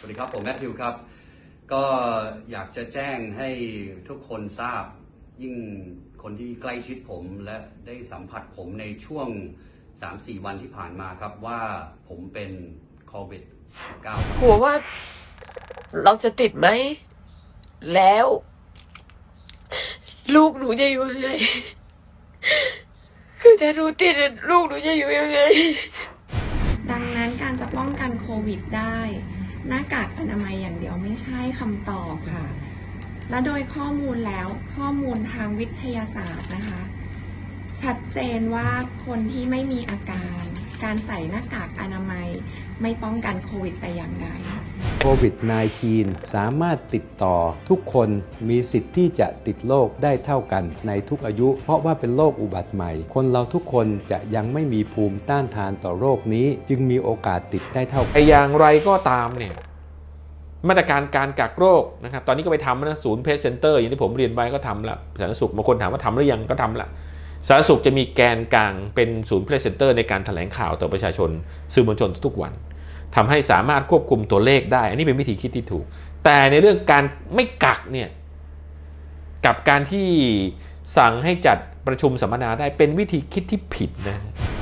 วัสดีครับผมแมทธิวครับก็อยากจะแจ้งให้ทุกคนทราบยิ่งคนที่ใกล้ชิดผมและได้สัมผัสผมในช่วง 3-4 วันที่ผ่านมาครับว่าผมเป็นโควิด -19 กลัวว่าเราจะติดไหมแล้วลูกหนูจะอยู่ยังไงคือถ้าหนูติดลูกหนูจะอยู่ยังไงดังนั้นการจะป้องกันโควิดได้หน้ากากอนามัยอย่างเดียวไม่ใช่คำตอบค่ะและโดยข้อมูลแล้วข้อมูลทางวิทยาศาสตร์นะคะชัดเจนว่าคนที่ไม่มีอาการใส่หน้ากากอนามัยไม่ป้องกันโควิดแต่อย่างใดโควิด -19 สามารถติดต่อทุกคนมีสิทธิ์ที่จะติดโรคได้เท่ากันในทุกอายุเพราะว่าเป็นโรคอุบัติใหม่คนเราทุกคนจะยังไม่มีภูมิต้านทานต่อโรคนี้จึงมีโอกาสติดได้เท่ากันอย่างไรก็ตามเนี่ยมาตรการการกักโรคนะครับตอนนี้ก็ไปทำนะศูนย์เพจเซ็นเตอร์อย่างที่ผมเรียนไว้ก็ทำละสาธารณสุขบางคนถามว่าทำหรือยังก็ทำละสาธารณสุขจะมีแกนกลางเป็นศูนย์เพจเซ็นเตอร์ในการแถลงข่าวต่อประชาชนสื่อมวลชนทุกวันทำให้สามารถควบคุมตัวเลขได้อันนี้เป็นวิธีคิดที่ถูกแต่ในเรื่องการไม่กักเนี่ยกับการที่สั่งให้จัดประชุมสัมมนาได้เป็นวิธีคิดที่ผิดนะ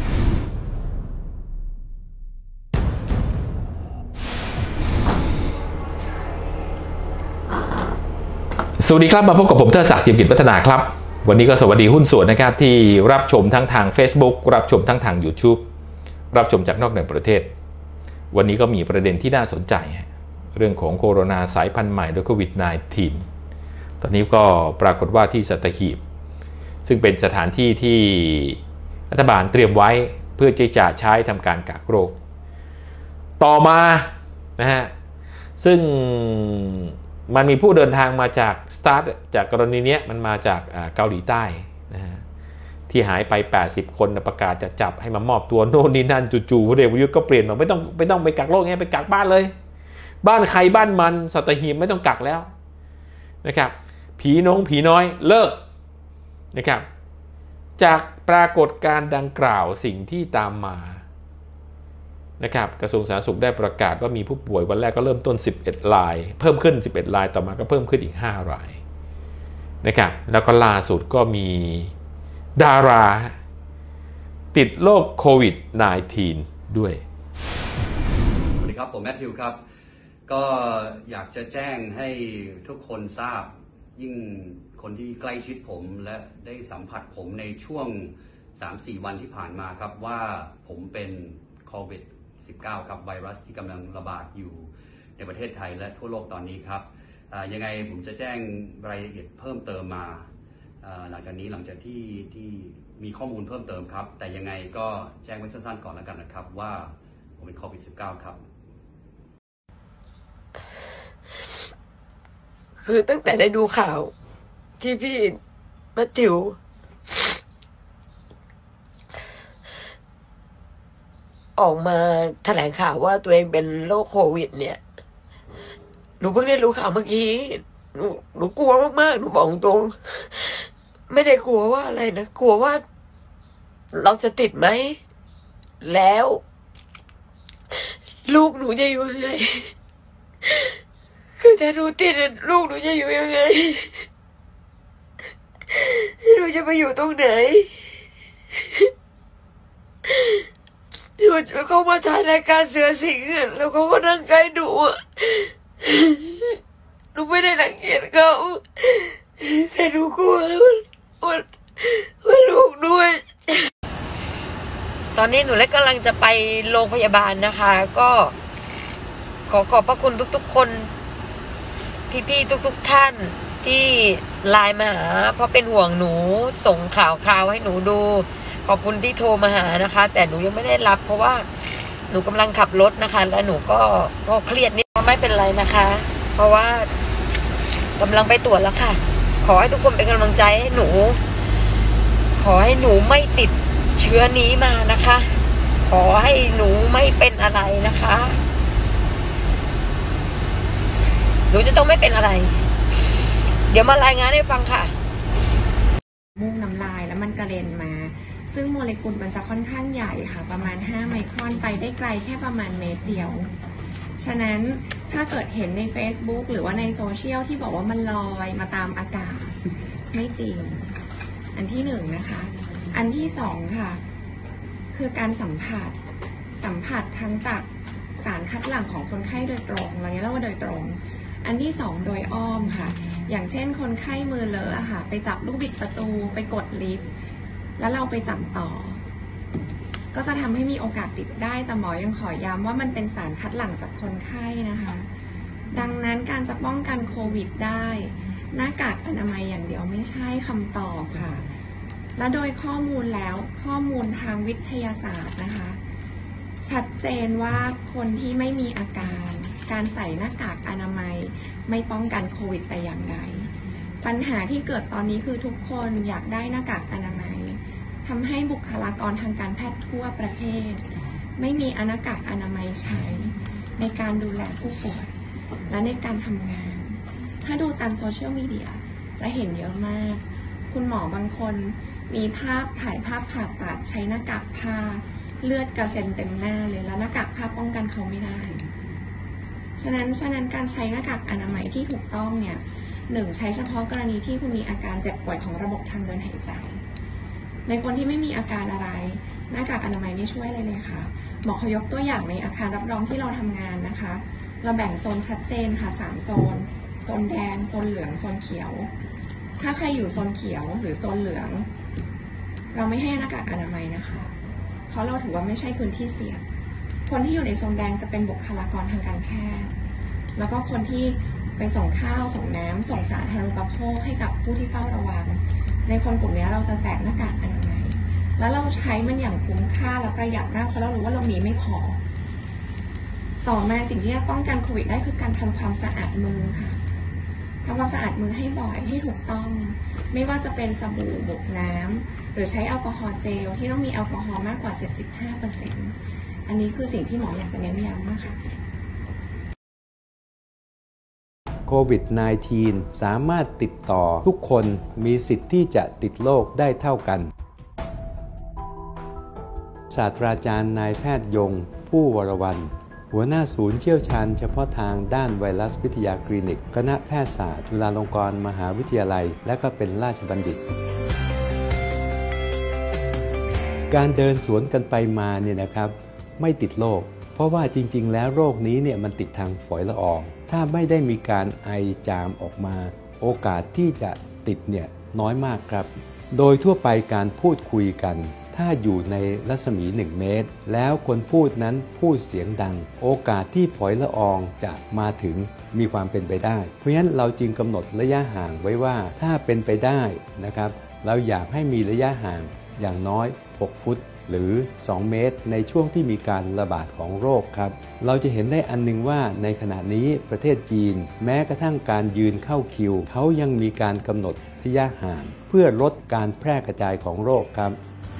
สวัสดีครับมาพบกับผมเทิดศักดิ์ จิมกิจพัฒนาครับวันนี้ก็สวัสดีหุ้นส่วนนะครับที่รับชมทั้งทาง Facebook รับชมทั้งทาง YouTube รับชมจากนอกในประเทศวันนี้ก็มีประเด็นที่น่าสนใจเรื่องของโคโรนาสายพันธุ์ใหม่โดยโควิด -19 ตอนนี้ก็ปรากฏว่าที่สัตหีบซึ่งเป็นสถานที่ที่รัฐบาลเตรียมไว้เพื่อที่จะใช้ทำการกักโรคต่อมานะฮะซึ่งมันมีผู้เดินทางมาจากจากกรณีนี้มันมาจากเกาหลีใต้นะฮะที่หายไป80คนประกาศจะจับให้มามอบตัวโน่นนี่นั่นจู่ๆพลเอกประยุทธ์ก็เปลี่ยนมาไม่ต้องไปกักโรคไงไปกักบ้านเลยบ้านใครบ้านมันสัตหีบไม่ต้องกักแล้วนะครับผีน้อยเลิกนะครับจากปรากฏการณ์ดังกล่าวสิ่งที่ตามมานะครับกระทรวงสาธารณสุขได้ประกาศว่ามีผู้ป่วยวันแรกก็เริ่มต้น11รายเพิ่มขึ้น11รายต่อมาก็เพิ่มขึ้นอีก5รายนะครับแล้วก็ล่าสุดก็มีดาราติดโรคโควิด -19 ด้วยสวัสดีครับผมแมทธิวครับก็อยากจะแจ้งให้ทุกคนทราบยิ่งคนที่ใกล้ชิดผมและได้สัมผัสผมในช่วง 3-4 วันที่ผ่านมาครับว่าผมเป็นโควิด-19 ครับไวรัสที่กำลังระบาดอยู่ในประเทศไทยและทั่วโลกตอนนี้ครับยังไงผมจะแจ้งรายละเอียดเพิ่มเติมมาหลังจากที่มีข้อมูลเพิ่มเติมครับแต่ยังไงก็แจ้งไว้สั้นๆก่อนแล้วกันนะครับว่าผมเป็นโควิด-19 ครับคือตั้งแต่ได้ดูข่าวที่พี่แมทธิวออกมาแถลงข่าวว่าตัวเองเป็นโรคโควิดเนี่ยหนูเพิ่งได้รู้ข่าวเมื่อกี้หนูกลัวมากๆหนูบอกตรงไม่ได้กลัวว่าอะไรนะกลัวว่าเราจะติดไหมแล้วลูกหนูจะอยู่ยังไงคือถ้าหนูติดลูกหนูจะอยู่ยังไงหนูจะไปอยู่ตรงไหนเขามาถ่ายรายการเสือสิงห์แล้วเขาก็นั่งใกล้หนูหนูไม่ได้รังเกียจเขาแต่หนูกลัวว่าลูกด้วยตอนนี้หนูเล็กกำลังจะไปโรงพยาบาลนะคะก็ขอบพระคุณทุกๆคนพี่ๆทุกท่านที่ไลน์มาหาเพราะเป็นห่วงหนูส่งข่าวให้หนูดูขอบคุณที่โทรมาหานะคะแต่หนูยังไม่ได้รับเพราะว่าหนูกำลังขับรถนะคะแล้วหนูก็เครียดนิดไม่เป็นไรนะคะเพราะว่ากำลังไปตรวจแล้วค่ะขอให้ทุกคนเป็นกำลังใจให้หนูขอให้หนูไม่ติดเชื้อนี้มานะคะขอให้หนูไม่เป็นอะไรนะคะหนูจะต้องไม่เป็นอะไรเดี๋ยวมารายงานให้ฟังค่ะมุ่งน้ำลายแล้วมันกระเด็นมาซึ่งโมเลกุลมันจะค่อนข้างใหญ่ค่ะประมาณ5 ไมครอนไปได้ไกลแค่ประมาณเมตรเดียวฉะนั้นถ้าเกิดเห็นใน Facebook หรือว่าในโซเชียลที่บอกว่ามันลอยมาตามอากาศไม่จริงอันที่หนึ่งนะคะอันที่สองค่ะคือการสัมผัสทั้งจากสารคัดหลั่งของคนไข้โดยตรงเราเรียกว่าโดยตรงอันที่สองโดยอ้อมค่ะอย่างเช่นคนไข้มือเลอะค่ะไปจับลูกบิดประตูไปกดลิฟต์แล้วเราไปจับต่อก็จะทำให้มีโอกาสติดได้แต่หมอยังขอย้ำว่ามันเป็นสารคัดหลั่งจากคนไข้นะคะดังนั้นการจะป้องกันโควิดได้หน้ากากอนามัยอย่างเดียวไม่ใช่คำตอบค่ะและโดยข้อมูลแล้วข้อมูลทางวิทยาศาสตร์นะคะชัดเจนว่าคนที่ไม่มีอาการใส่หน้ากากอนามัยไม่ป้องกันโควิดแต่อย่างใดปัญหาที่เกิดตอนนี้คือทุกคนอยากได้หน้ากากอนามัยทำให้บุคลากรทางการแพทย์ทั่วประเทศไม่มีหน้ากากอนามัยใช้ในการดูแลผู้ป่วยและในการทำงานถ้าดูตามโซเชียลมีเดียจะเห็นเยอะมากคุณหมอบางคนมีถ่ายภาพผ่าตัดใช้หน้ากากผ้าเลือดกระเซ็นเต็มหน้าเลยแล้วหน้ากากผ้าป้องกันเขาไม่ได้ฉะนั้นการใช้หน้ากากอนามัยที่ถูกต้องเนี่ยใช้เฉพาะกรณีที่คุณมีอาการเจ็บป่วยของระบบทางเดินหายใจในคนที่ไม่มีอาการอะไรหน้ากากอนามัยไม่ช่วยเลยค่ะหมอเขายกตัวอย่างในอาคารรับรองที่เราทำงานนะคะเราแบ่งโซนชัดเจนค่ะ3 โซนแดงโซนเหลืองโซนเขียวถ้าใครอยู่โซนเขียวหรือโซนเหลืองเราไม่ให้หน้ากากอนามัยนะคะเพราะเราถือว่าไม่ใช่พื้นที่เสี่ยงคนที่อยู่ในโซนแดงจะเป็นบุคลากรทางการแพทย์แล้วก็คนที่ไปส่งข้าวส่งน้ำส่งสาธารณูปโภคให้กับผู้ที่เฝ้าระวังในคนกลุ่มนี้เราจะแจกหน้ากากอนามัยแล้วเราใช้มันอย่างคุ้มค่าและประหยัดมากเพราะเรารู้ว่าเรามีไม่พอต่อมาสิ่งที่จะป้องกันโควิดได้คือการทำความสะอาดมือค่ะทำความสะอาดมือให้บ่อยให้ถูกต้องไม่ว่าจะเป็นสบู่บุกน้ำหรือใช้แอลกอฮอล์เจลที่ต้องมีแอลกอฮอล์มากกว่า 75%อันนี้คือสิ่งที่หมออยากจะเน้นย้ำมากค่ะโควิด -19 สามารถติดต่อทุกคนมีสิทธิ์ที่จะติดโรคได้เท่ากันศาสตราจารย์นายแพทย์ยงผู้วรวรรณหัวหน้าศูนย์เชี่ยวชาญเฉพาะทางด้านไวรัสวิทยาคลินิกคณะแพทยศาสตร์จุฬาลงกรณ์มหาวิทยาลัยและก็เป็นราชบัณฑิตการเดินสวนกันไปมาเนี่ยนะครับไม่ติดโรคเพราะว่าจริงๆแล้วโรคนี้เนี่ยมันติดทางฝอยละอองถ้าไม่ได้มีการไอจามออกมาโอกาสที่จะติดเนี่ยน้อยมากครับโดยทั่วไปการพูดคุยกันถ้าอยู่ในรัศมี1 เมตรแล้วคนพูดนั้นพูดเสียงดังโอกาสที่ฝอยละอองจะมาถึงมีความเป็นไปได้เพราะฉะนั้นเราจึงกำหนดระยะห่างไว้ว่าถ้าเป็นไปได้นะครับเราอยากให้มีระยะห่างอย่างน้อย6 ฟุตหรือ2 เมตรในช่วงที่มีการระบาดของโรคครับเราจะเห็นได้อันนึงว่าในขณะนี้ประเทศจีนแม้กระทั่งการยืนเข้าคิวเขายังมีการกำหนดระยะห่างเพื่อลดการแพร่กระจายของโรคครับ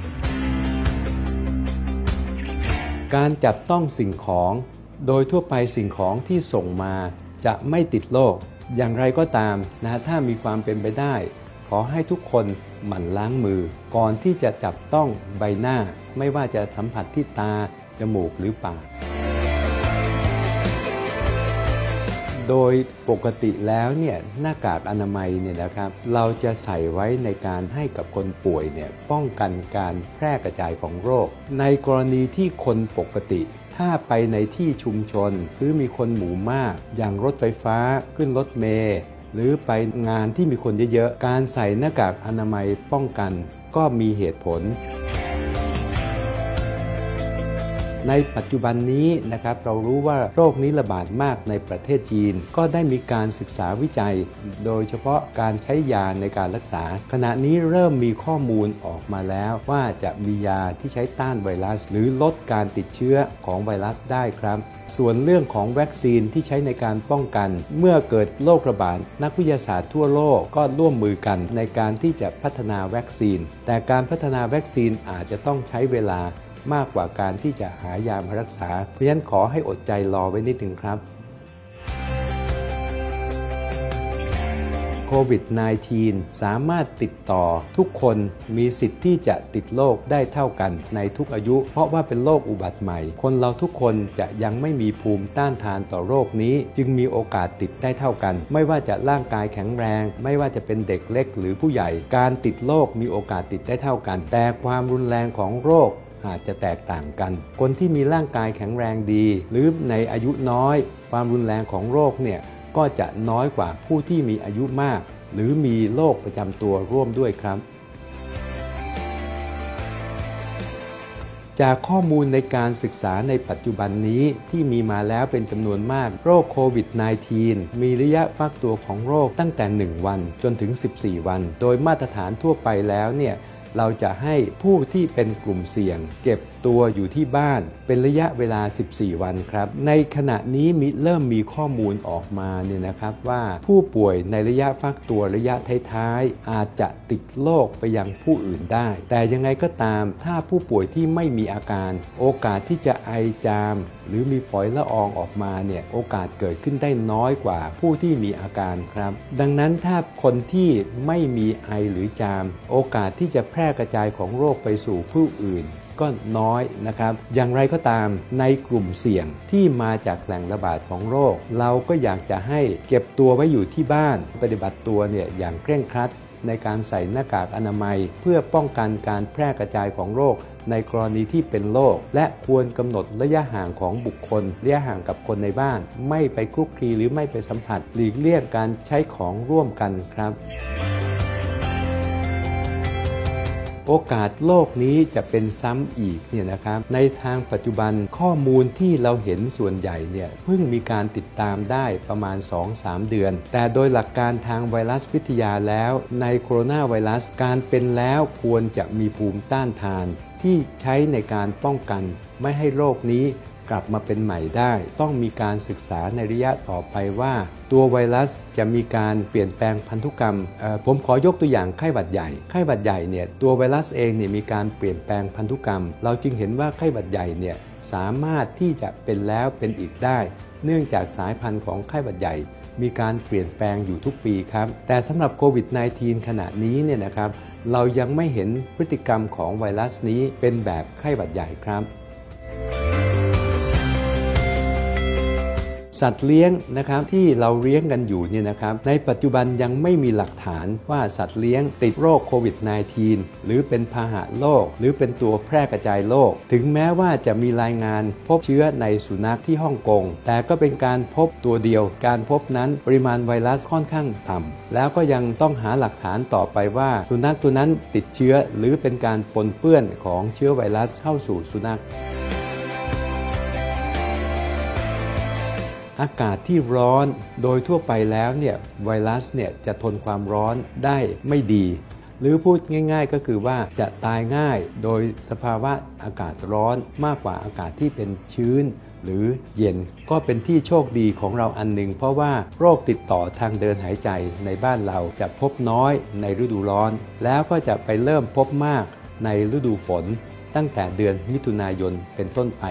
การจับต้องสิ่งของโดยทั่วไปสิ่งของที่ส่งมาจะไม่ติดโรคอย่างไรก็ตามถ้ามีความเป็นไปได้ขอให้ทุกคนหมั่นล้างมือก่อนที่จะจับต้องใบหน้าไม่ว่าจะสัมผัสที่ตาจมูกหรือปากโดยปกติแล้วเนี่ยหน้ากากอนามัยเนี่ยนะครับเราจะใส่ไว้ในการให้กับคนป่วยเนี่ยป้องกันการแพร่กระจายของโรคในกรณีที่คนปกติถ้าไปในที่ชุมชนหรือมีคนหมู่มากอย่างรถไฟฟ้าขึ้นรถเมล์หรือไปงานที่มีคนเยอะๆการใส่หน้ากากอนามัยป้องกันก็มีเหตุผลในปัจจุบันนี้นะครับเรารู้ว่าโรคนี้ระบาดมากในประเทศจีนก็ได้มีการศึกษาวิจัยโดยเฉพาะการใช้ยาในการรักษาขณะนี้เริ่มมีข้อมูลออกมาแล้วว่าจะมียาที่ใช้ต้านไวรัสหรือลดการติดเชื้อของไวรัสได้ครับส่วนเรื่องของวัคซีนที่ใช้ในการป้องกันเมื่อเกิดโรคระบาดนักวิทยาศาสตร์ทั่วโลกก็ร่วมมือกันในการที่จะพัฒนาวัคซีนแต่การพัฒนาวัคซีนอาจจะต้องใช้เวลามากกว่าการที่จะหายามารักษาเพราะฉะนั้นขอให้อดใจรอไว้นิดนึงครับโควิด -19 สามารถติดต่อทุกคนมีสิทธิ์ที่จะติดโรคได้เท่ากันในทุกอายุเพราะว่าเป็นโรคอุบัติใหม่คนเราทุกคนจะยังไม่มีภูมิต้านทานต่อโรคนี้จึงมีโอกาสติดได้เท่ากันไม่ว่าจะร่างกายแข็งแรงไม่ว่าจะเป็นเด็กเล็กหรือผู้ใหญ่การติดโรคมีโอกาสติดได้เท่ากันแต่ความรุนแรงของโรคอาจจะแตกต่างกันคนที่มีร่างกายแข็งแรงดีหรือในอายุน้อยความรุนแรงของโรคเนี่ยก็จะน้อยกว่าผู้ที่มีอายุมากหรือมีโรคประจำตัวร่วมด้วยครับจากข้อมูลในการศึกษาในปัจจุบันนี้ที่มีมาแล้วเป็นจำนวนมากโรคโควิด -19 มีระยะฟักตัวของโรคตั้งแต่1วันจนถึง14วันโดยมาตรฐานทั่วไปแล้วเนี่ยเราจะให้ผู้ที่เป็นกลุ่มเสี่ยงเก็บตัวอยู่ที่บ้านเป็นระยะเวลา14วันครับในขณะนี้เริ่มมีข้อมูลออกมาเนี่ยนะครับว่าผู้ป่วยในระยะฟักตัวระยะท้ายๆอาจจะติดโรคไปยังผู้อื่นได้แต่ยังไงก็ตามถ้าผู้ป่วยที่ไม่มีอาการโอกาสที่จะไอจามหรือมีฝอยละอองออกมาเนี่ยโอกาสเกิดขึ้นได้น้อยกว่าผู้ที่มีอาการครับดังนั้นถ้าคนที่ไม่มีไอหรือจามโอกาสที่จะแพร่กระจายของโรคไปสู่ผู้อื่นก็น้อยนะครับอย่างไรก็ตามในกลุ่มเสี่ยงที่มาจากแหล่งระบาดของโรคเราก็อยากจะให้เก็บตัวไว้อยู่ที่บ้านปฏิบัติตัวเนี่ยอย่างเคร่งครัดในการใส่หน้ากากอนามัยเพื่อป้องกันการแพร่กระจายของโรคในกรณีที่เป็นโรคและควรกำหนดระยะห่างของบุคคลระยะห่างกับคนในบ้านไม่ไปคลุกคลีหรือไม่ไปสัมผัสหลีกเลี่ยงการใช้ของร่วมกันครับโอกาสโรคนี้จะเป็นซ้ำอีกเนี่ยนะครับในทางปัจจุบันข้อมูลที่เราเห็นส่วนใหญ่เนี่ยเพิ่งมีการติดตามได้ประมาณ 2-3 เดือนแต่โดยหลักการทางไวรัสวิทยาแล้วในโคโรนาไวรัสการเป็นแล้วควรจะมีภูมิต้านทานที่ใช้ในการป้องกันไม่ให้โรคนี้กลับมาเป็นใหม่ได้ต้องมีการศึกษาในระยะต่อไปว่าตัวไวรัสจะมีการเปลี่ยนแปลงพันธุกรรมผมขอยกตัวอย่างไข้หวัดใหญ่ไข้หวัดใหญ่เนี่ยตัวไวรัสเองเนี่ยมีการเปลี่ยนแปลงพันธุกรรมเราจึงเห็นว่าไข้หวัดใหญ่เนี่ยสามารถที่จะเป็นแล้วเป็นอีกได้เนื่องจากสายพันธุ์ของไข้หวัดใหญ่มีการเปลี่ยนแปลงอยู่ทุกปีครับแต่สำหรับโควิด -19 ขณะนี้เนี่ยนะครับเรายังไม่เห็นพฤติกรรมของไวรัสนี้เป็นแบบไข้หวัดใหญ่ครับสัตว์เลี้ยงนะครับที่เราเลี้ยงกันอยู่เนี่ยนะครับในปัจจุบันยังไม่มีหลักฐานว่าสัตว์เลี้ยงติดโรคโควิด -19 หรือเป็นพาหะโรคหรือเป็นตัวแพร่กระจายโรคถึงแม้ว่าจะมีรายงานพบเชื้อในสุนัขที่ฮ่องกงแต่ก็เป็นการพบตัวเดียวการพบนั้นปริมาณไวรัสค่อนข้างต่ำแล้วก็ยังต้องหาหลักฐานต่อไปว่าสุนัขตัวนั้นติดเชื้อหรือเป็นการปนเปื้อนของเชื้อไวรัสเข้าสู่สุนัขอากาศที่ร้อนโดยทั่วไปแล้วเนี่ยไวรัสเนี่ยจะทนความร้อนได้ไม่ดีหรือพูดง่ายๆก็คือว่าจะตายง่ายโดยสภาวะอากาศร้อนมากกว่าอากาศที่เป็นชื้นหรือเย็นก็เป็นที่โชคดีของเราอันหนึ่งเพราะว่าโรคติดต่อทางเดินหายใจในบ้านเราจะพบน้อยในฤดูร้อนแล้วก็จะไปเริ่มพบมากในฤดูฝนตั้งแต่เดือนมิถุนายนเป็นต้นไป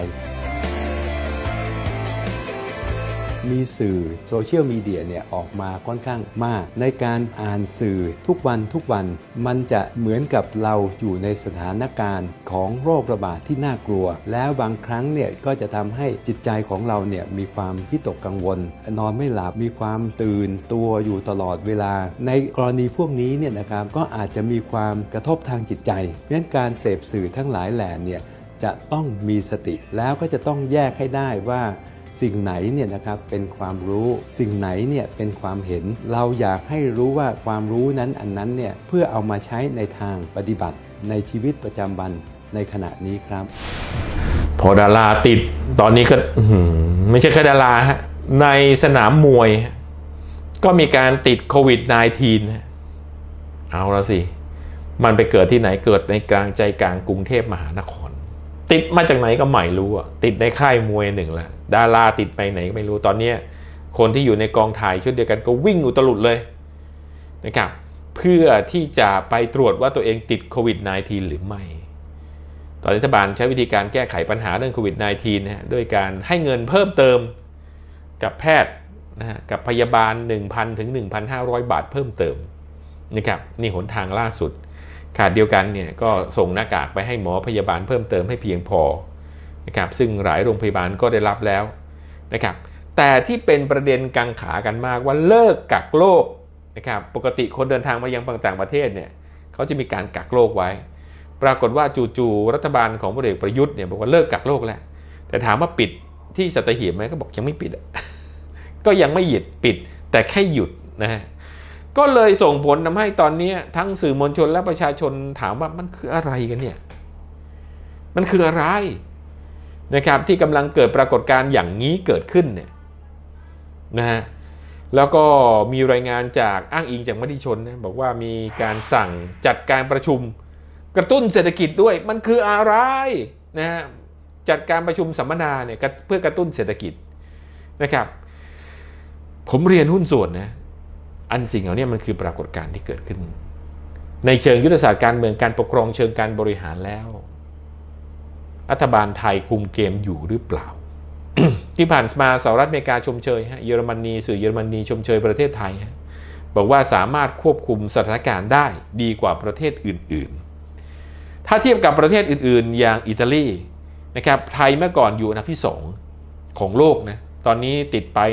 มีสื่อโซเชียลมีเดียเนี่ยออกมาค่อนข้างมากในการอ่านสื่อทุกวันมันจะเหมือนกับเราอยู่ในสถานการณ์ของโรคระบาดที่น่ากลัวแล้วบางครั้งเนี่ยก็จะทำให้จิตใจของเราเนี่ยมีความวิตกกังวลนอนไม่หลับมีความตื่นตัวอยู่ตลอดเวลาในกรณีพวกนี้เนี่ยนะครับก็อาจจะมีความกระทบทางจิตใจเพราะฉะนั้นการเสพสื่อทั้งหลายแหล่เนี่ยจะต้องมีสติแล้วก็จะต้องแยกให้ได้ว่าสิ่งไหนเนี่ยนะครับเป็นความรู้สิ่งไหนเนี่ยเป็นความเห็นเราอยากให้รู้ว่าความรู้นั้นอันนั้นเนี่ยเพื่อเอามาใช้ในทางปฏิบัติในชีวิตประจำวันในขณะนี้ครับพอดาราติดตอนนี้ก็ไม่ใช่แค่ดาราฮะในสนามมวยก็มีการติดโควิด -19 เอาละสิมันไปเกิดที่ไหนเกิดในกลางใจกลางกรุงเทพมหานครติดมาจากไหนก็ไม่รู้อ่ะติดในค่ายมวยหนึ่งละดาราติดไปไหนก็ไม่รู้ตอนนี้คนที่อยู่ในกองถ่ายชุดเดียวกันก็วิ่งอุตลุดเลยนะครับเพื่อที่จะไปตรวจว่าตัวเองติดโควิด -19 หรือไม่ตอนรัฐบาลใช้วิธีการแก้ไขปัญหาเรื่องโควิด -19 นะด้วยการให้เงินเพิ่มเติมกับแพทย์นะฮะกับพยาบาล 1,000 ถึง 1,500 บาทเพิ่มเติมนะครับนี่หนทางล่าสุดขาดเดียวกันเนี่ยก็ส่งหน้ากากไปให้หมอพยาบาลเพิ่มเติมให้เพียงพอนะครับซึ่งหลายโรงพยาบาลก็ได้รับแล้วนะครับแต่ที่เป็นประเด็นกังขากันมากว่าเลิกกักโรคนะครับปกติคนเดินทางมายังต่างประเทศเนี่ยเขาจะมีการกักโรคไว้ปรากฏว่าจู่ๆรัฐบาลของพลเอกประยุทธ์เนี่ยบอกว่าเลิกกักโรคแล้วแต่ถามว่าปิดที่สัตหีบไหมก็บอกยังไม่ปิด ก็ยังไม่หยุดปิดแต่แค่หยุดนะฮะก็เลยส่งผลทำให้ตอนนี้ทั้งสื่อมวลชนและประชาชนถามว่ามันคืออะไรกันเนี่ยมันคืออะไรนะครับที่กำลังเกิดปรากฏการณ์อย่างนี้เกิดขึ้นเนี่ยนะฮะแล้วก็มีรายงานจากอ้างอิงจากมติชนนะบอกว่ามีการสั่งจัดการประชุมกระตุ้นเศรษฐกิจด้วยมันคืออะไรนะฮะจัดการประชุมสัมมนาเนี่ยเพื่อกระตุ้นเศรษฐกิจนะครับผมเรียนหุ้นส่วนนะอันสิ่งเหล่านี้มันคือปรากฏการณ์ที่เกิดขึ้นในเชิงยุทธศาสตร์การเมืองการปกครองเชิงการบริหารแล้วรัฐบาลไทยคุมเกมอยู่หรือเปล่า ที่ผ่านมาสหรัฐอเมริกาชมเชยเยอรมนีสื่อเยอรมนีชมเชยประเทศไทยบอกว่าสามารถควบคุมสถานการณ์ได้ดีกว่าประเทศอื่นๆถ้าเทียบกับประเทศอื่นๆอย่างอิตาลีนะครับไทยเมื่อก่อนอยู่อันดับที่2ของโลกนะตอนนี้ติดไป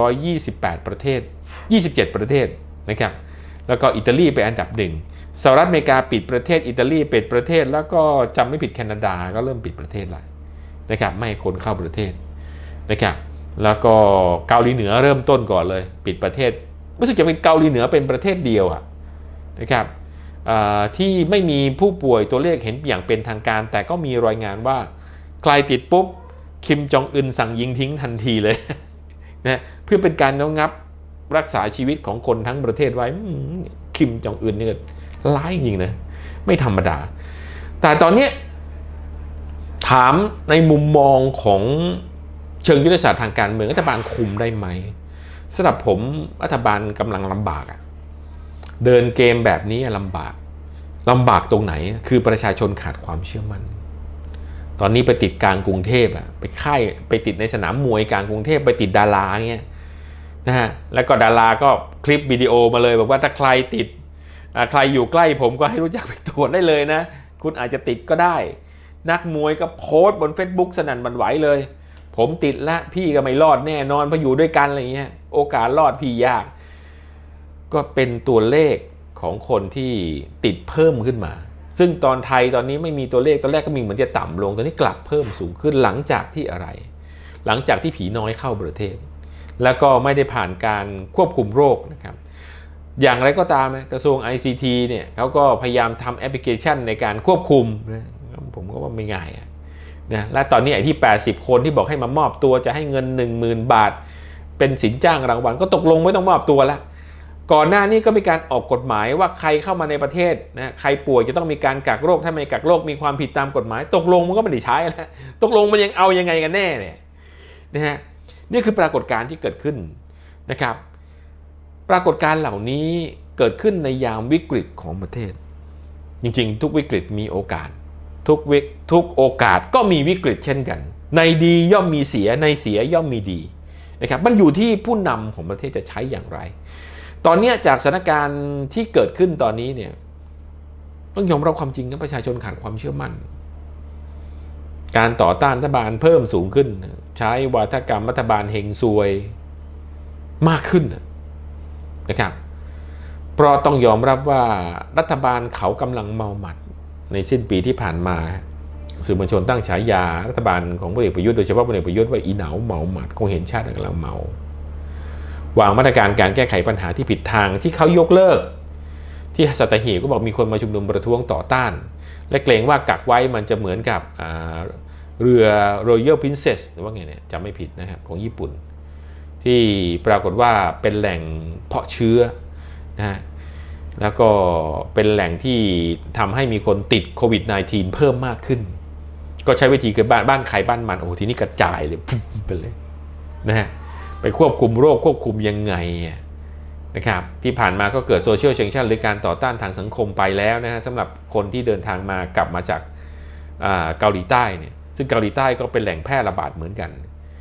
128ประเทศ27ประเทศนะครับแล้วก็อิตาลีเป็นอันดับ1สหรัฐอเมริกาปิดประเทศอิตาลีปิดประเทศแล้วก็จำไม่ผิดแคนาดาก็เริ่มปิดประเทศแล้วนะครับไม่ให้คนเข้าประเทศนะครับแล้วก็เกาหลีเหนือเริ่มต้นก่อนเลยปิดประเทศรู้สึกจะเป็นเกาหลีเหนือเป็นประเทศเดียวนะครับที่ไม่มีผู้ป่วยตัวเลขเห็นอย่างเป็นทางการแต่ก็มีรายงานว่าใครติดปุ๊บคิมจองอึนสั่งยิงทิ้งทันทีเลยนะเพื่อเป็นการระงับรักษาชีวิตของคนทั้งประเทศไว้คิมจองอึนนี่ก็ร้ายจริงนะไม่ธรรมดาแต่ตอนนี้ถามในมุมมองของเชิงยุทธศาสตร์ทางการเมืองรัฐบาลคุมได้ไหมสำหรับผมรัฐบาลกำลังลำบากเดินเกมแบบนี้ลำบากตรงไหนคือประชาชนขาดความเชื่อมั่นตอนนี้ไปติดกลางกรุงเทพไปติดในสนามมวยกลางกรุงเทพไปติดดาราเงี้ยนะฮะแล้วก็ดาราก็คลิปวิดีโอมาเลยบอกว่าถ้าใครติดใครอยู่ใกล้ผมก็ให้รู้จักไปตรวจได้เลยนะคุณอาจจะติดก็ได้นักมวยก็โพสต์บน Facebook สนั่นหวั่นไหวเลยผมติดละพี่ก็ไม่รอดแน่นอนเพราะอยู่ด้วยกันอะไรเงี้ยโอกาสรอดพี่ยากก็เป็นตัวเลขของคนที่ติดเพิ่มขึ้นมาซึ่งตอนไทยตอนนี้ไม่มีตัวเลขตอนแรกก็มีเหมือนจะต่ำลงตอนนี้กลับเพิ่มสูงขึ้นหลังจากที่อะไรหลังจากที่ผีน้อยเข้าประเทศแล้วก็ไม่ได้ผ่านการควบคุมโรคนะครับอย่างไรก็ตามนะกระทรวง ICT เนี่ยเขาก็พยายามทำแอปพลิเคชันในการควบคุมนะผมก็ว่าไม่ง่ายนะและตอนนี้ไอ้ที่80คนที่บอกให้มามอบตัวจะให้เงิน 10,000 บาทเป็นสินจ้างรางวัลก็ตกลงไม่ต้องมอบตัวแล้วก่อนหน้านี้ก็มีการออกกฎหมายว่าใครเข้ามาในประเทศนะใครป่วยจะต้องมีการกักโรคถ้าไม่กักโรคมีความผิดตามกฎหมายตกลงมันก็ไม่ได้ใช้แล้วตกลงมันยังเอายังไงกันแน่เนี่ยนะฮะนี่คือปรากฏการณ์ที่เกิดขึ้นนะครับปรากฏการณ์เหล่านี้เกิดขึ้นในยามวิกฤตของประเทศจริงๆทุกวิกฤตมีโอกาสทุกโอกาสก็มีวิกฤตเช่นกันในดีย่อมมีเสียในเสียย่อมมีดีนะครับมันอยู่ที่ผู้นำของประเทศจะใช้อย่างไรตอนนี้จากสถานการณ์ที่เกิดขึ้นตอนนี้เนี่ยต้องยอมรับความจริงนะประชาชนขาดความเชื่อมั่นการต่อต้านรัฐบาลเพิ่มสูงขึ้นใช้วาทกรรมรัฐบาลเฮงซวยมากขึ้นนะครับเพราะต้องยอมรับว่ารัฐบาลเขากำลังเมาหมัดในสิ้นปีที่ผ่านมาสื่อมวลชนตั้งฉายารัฐบาลของพลเอกประยุทธ์โดยเฉพาะพลเอกประยุทธ์ว่าอีเหนาเมาหมัดคงเห็นชาติกำลังเมาวางมาตรการการแก้ไขปัญหาที่ผิดทางที่เขายกเลิกที่สัตหีบก็บอกมีคนมาชุมนุมประท้วงต่อต้านและเกรงว่ากักไว้มันจะเหมือนกับเรือ Royal Princess หรือว่าไงเนี่ยจำไม่ผิดนะครับของญี่ปุ่นที่ปรากฏว่าเป็นแหล่งเพาะเชื้อนะฮะแล้วก็เป็นแหล่งที่ทำให้มีคนติดโควิด -19 เพิ่มมากขึ้นก็ใช้วิธีคือบ้านใครบ้านมันโอ้ทีนี้กระจายเลยไปเลยนะฮะไปควบคุมโรคควบคุมยังไงนะครับที่ผ่านมาก็เกิดโซเชียลเซนชั่นหรือการต่อต้านทางสังคมไปแล้วนะฮะสำหรับคนที่เดินทางมากลับมาจากเกาหลีใต้เนี่ยซึ่งเกาหลีใต้ก็เป็นแหล่งแพร่ระบาดเหมือนกัน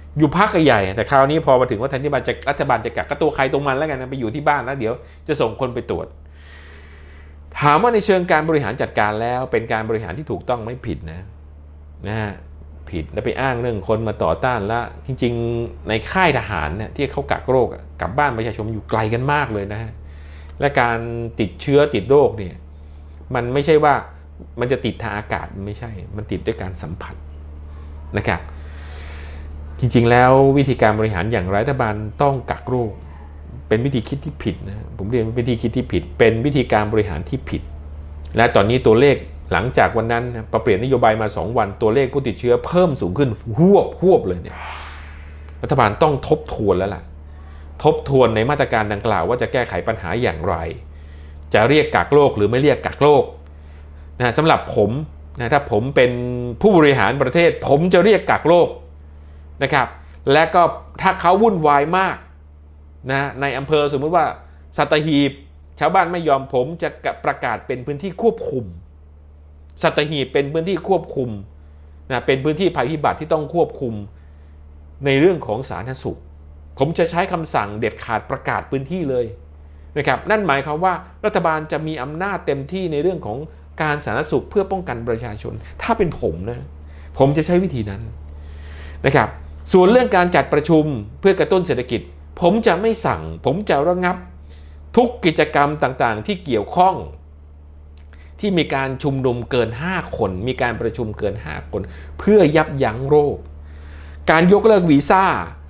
อยู่พักใหญ่แต่คราวนี้พอมาถึงว่ารัฐบาลจะกักก็ตัวใครตัวมันแล้วกันนะไปอยู่ที่บ้านแล้วเดี๋ยวจะส่งคนไปตรวจถามว่าในเชิงการบริหารจัดการแล้วเป็นการบริหารที่ถูกต้องไม่ผิดนะฮะผิดแล้วไปอ้างเรื่องคนมาต่อต้านแล้วจริงๆในค่ายทหารเนี่ยที่เขากักโรคกับบ้านประชาชนอยู่ไกลกันมากเลยนะฮะและการติดเชื้อติดโรคเนี่ยมันไม่ใช่ว่ามันจะติดทางอากาศไม่ใช่มันติดด้วยการสัมผัสนะครับจริงๆแล้ววิธีการบริหารอย่างรัฐบาลต้องกักโรคเป็นวิธีคิดที่ผิดนะผมเรียนว่าวิธีคิดที่ผิดเป็นวิธีการบริหารที่ผิดและตอนนี้ตัวเลขหลังจากวันนั้นเปลี่ยนนโยบายมา2 วันตัวเลขผู้ติดเชื้อเพิ่มสูงขึ้นหวบเลยเนี่ยรัฐบาลต้องทบทวนแล้วล่ะทบทวนในมาตรการดังกล่าวว่าจะแก้ไขปัญหาอย่างไรจะเรียกกักโรคหรือไม่เรียกกักโรคนะสำหรับผมนะถ้าผมเป็นผู้บริหารประเทศผมจะเรียกกักโรคนะครับและก็ถ้าเขาวุ่นวายมากนะในอำเภอสมมติว่าสัตหีบชาวบ้านไม่ยอมผมจะประกาศเป็นพื้นที่ควบคุมสัตหีบเป็นพื้นที่ควบคุมนะเป็นพื้นที่ภัยพิบัติที่ต้องควบคุมในเรื่องของสาธารณสุขผมจะใช้คำสั่งเด็ดขาดประกาศพื้นที่เลยนะครับนั่นหมายความว่ารัฐบาลจะมีอำนาจเต็มที่ในเรื่องของการสาธารณสุขเพื่อป้องกันประชาชนถ้าเป็นผมนะผมจะใช้วิธีนั้นนะครับส่วนเรื่องการจัดประชุมเพื่อกระตุ้นเศรษฐกิจผมจะไม่สั่งผมจะระงับทุกกิจกรรมต่างๆที่เกี่ยวข้องที่มีการชุมนุมเกิน5 คนมีการประชุมเกิน5 คนเพื่อยับยั้งโรคการยกเลิกวีซ่า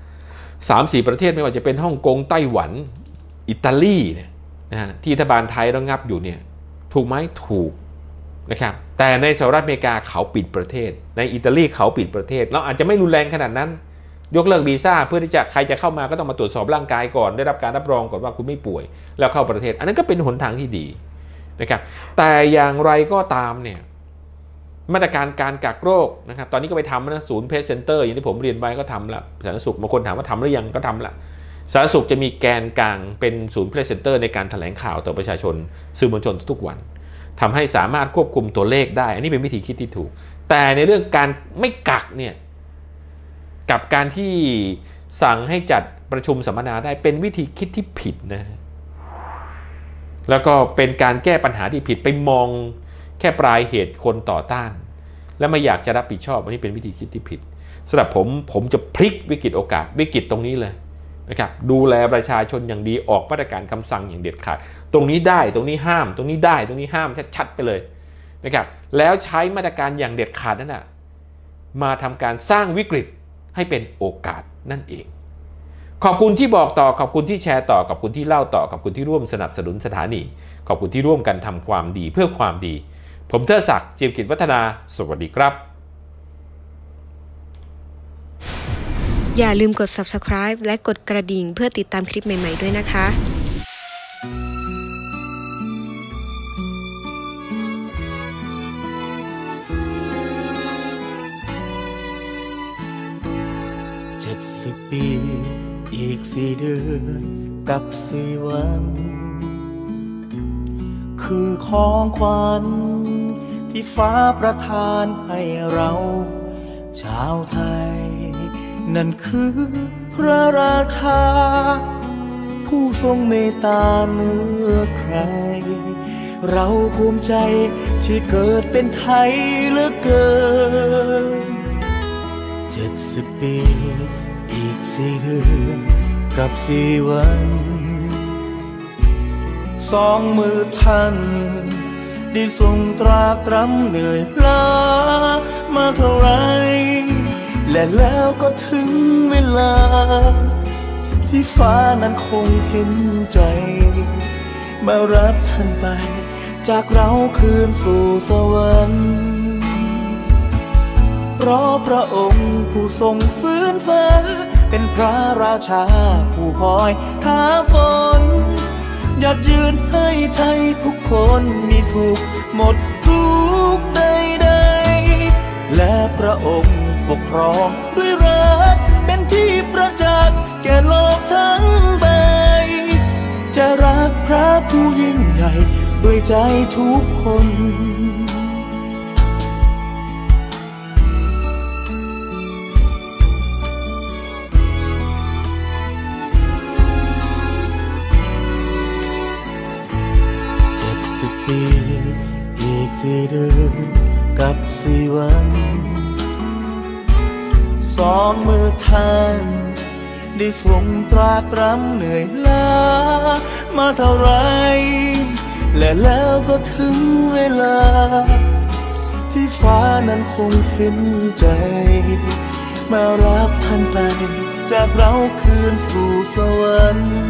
3-4 ประเทศไม่ว่าจะเป็นฮ่องกงไต้หวันอิตาลีเนี่ยนะที่รัฐบาลไทยระงับอยู่เนี่ยถูกไหมถูกนะครับแต่ในสหรัฐอเมริกาเขาปิดประเทศในอิตาลีเขาปิดประเทศเราอาจจะไม่รุนแรงขนาดนั้นยกเลิกวีซ่าเพื่อที่จะใครจะเข้ามาก็ต้องมาตรวจสอบร่างกายก่อนได้รับการรับรองก่อนว่าคุณไม่ป่วยแล้วเข้าประเทศอันนั้นก็เป็นหนทางที่ดีนะครับแต่อย่างไรก็ตามเนี่ยมาตรการการกักโรคนะครับตอนนี้ก็ไปทำนะศูนย์เพชเซ็นเตอร์อย่างที่ผมเรียนไว้ก็ทำละสาธารณสุขบางคนถามว่าทำหรือยังก็ทำละสาธารณสุขจะมีแกนกลางเป็นศูนย์เพชเซ็นเตอร์ในการแถลงข่าวต่อประชาชนสื่อมวลชนทุกวันทำให้สามารถควบคุมตัวเลขได้อันนี้เป็นวิธีคิดที่ถูกแต่ในเรื่องการไม่กักเนี่ยกับการที่สั่งให้จัดประชุมสัมมนาได้เป็นวิธีคิดที่ผิดนะแล้วก็เป็นการแก้ปัญหาที่ผิดไปมองแค่ปลายเหตุคนต่อต้านและไม่อยากจะรับผิดชอบอันนี้เป็นวิธีคิดที่ผิดสำหรับผมจะพลิกวิกฤตโอกาสวิกฤตตรงนี้เลยนะครับดูแลประชาชนอย่างดีออกมาตรการคำสั่งอย่างเด็ดขาดตรงนี้ได้ตรงนี้ห้ามตรงนี้ได้ตรงนี้ห้ามชัดๆไปเลยนะครับแล้วใช้มาตรการอย่างเด็ดขาดนั้นนะมาทำการสร้างวิกฤตให้เป็นโอกาสนั่นเองขอบคุณที่บอกต่อขอบคุณที่แชร์ต่อขอบคุณที่เล่าต่อขอบคุณที่ร่วมสนับสนุนสถานีขอบคุณที่ร่วมกันทำความดีเพื่อความดีผมเทิดศักดิ์ เจียมกิจวัฒนาสวัสดีครับอย่าลืมกด Subscribe และกดกระดิ่งเพื่อติดตามคลิปใหม่ๆด้วยนะคะ 70 ปีอีก4 เดือนกับ4 วันคือของขวัญที่ฟ้าประทานให้เราชาวไทยนั่นคือพระราชาผู้ทรงเมตตาเหนือใครเราภูมิใจที่เกิดเป็นไทยเหลือเกิน70 ปีอีก4 เดือนกับ4 วัน2 มือท่านได้ทรงตรากตรำเหนื่อยล้ามาเท่าไรและแล้วก็ถึงเวลาที่ฟ้านั้นคงเห็นใจมารับท่านไปจากเราคืนสู่สวรรค์เพราะพระองค์ผู้ทรงฟื้นฟ้าเป็นพระราชาผู้คอยท้าฝนหยัดยืนให้ไทยทุกคนมีสุขหมดทุกข์ใดๆและพระองค์ปกครองด้วยรักเป็นที่ประจักษ์แก่โลกทั้งใบจะรักพระผู้ยิ่งใหญ่ด้วยใจทุกคน 4 เดือนกับ4 วัน2 มือท่านได้ทรงตราตรำเหนื่อยล้ามาเท่าไรและแล้วก็ถึงเวลาที่ฟ้านั้นคงเห็นใจมารับท่านไปจากเราคืนสู่สวรรค์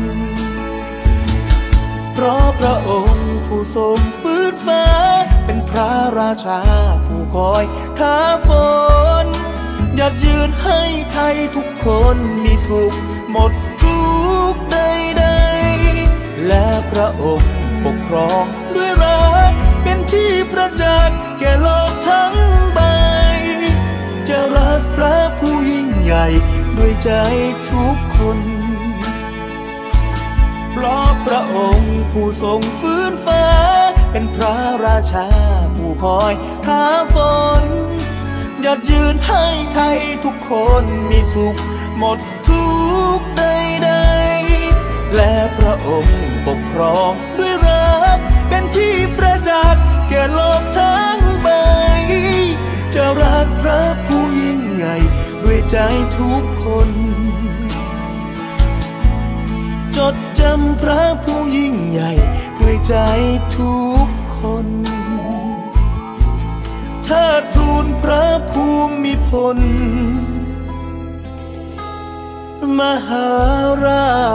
เพราะพระองค์ผู้ทรงฟื้นฟ้าเป็นพระราชาผู้คอยท้าฝนหยัดยืนให้ไทยทุกคนมีสุขหมดทุกข์ใดๆและพระองค์ปกครองด้วยรักเป็นที่ประจักษ์แก่โลกทั้งใบจะรักพระผู้ยิ่งใหญ่ด้วยใจทุกคนเพราะพระองค์ผู้ทรงฟื้นฟ้าเป็นพระราชาผู้คอยท้าฝนหยัดยืนให้ไทยทุกคนมีสุขหมดทุกข์ใดๆและพระองค์ปกครองด้วยรักเป็นที่ประจักษ์แก่โลกทั้งใบจะรักพระผู้ยิ่งใหญ่ด้วยใจทุกคนจดจำพระผู้ยิ่งใหญ่ด้วยใจทุกคนเทิดทูนพระภูมิพลมหารา